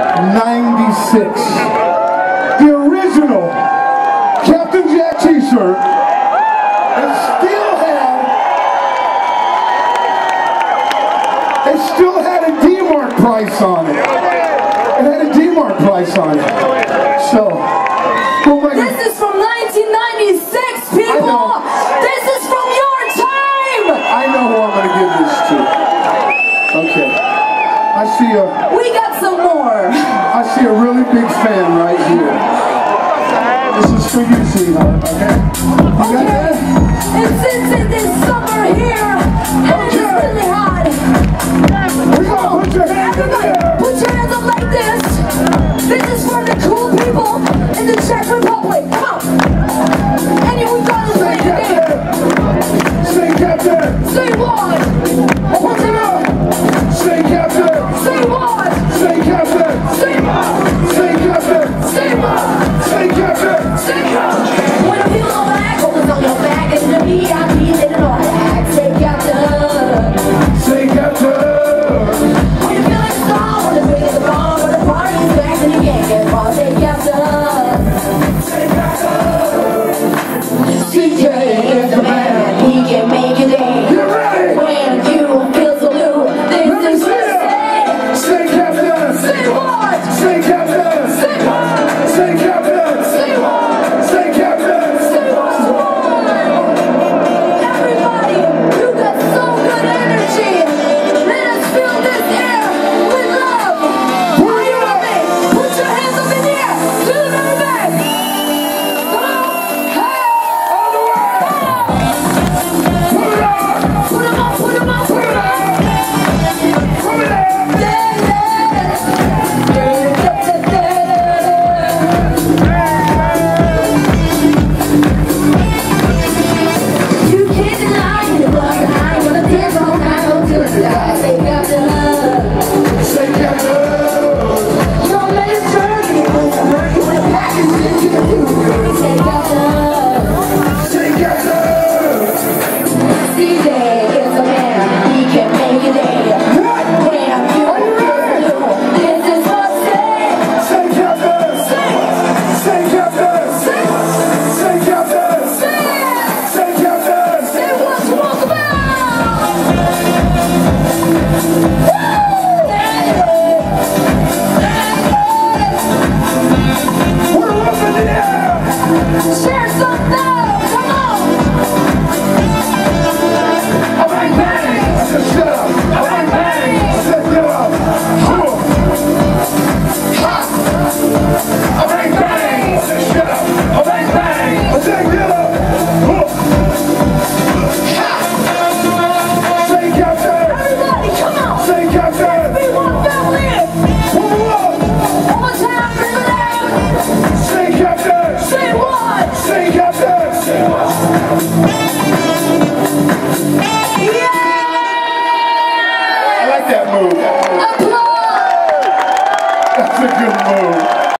96. The original Captain Jack t-shirt. It still had a D-Mark price on it. It had a D-Mark price on it. So, oh my God. This is from 1996, people. This is from your time. I know who I'm going to give this to. Okay. I see We got some more. I see a really big fan right here. This is for you, sweetheart, okay? You got that? And since it is so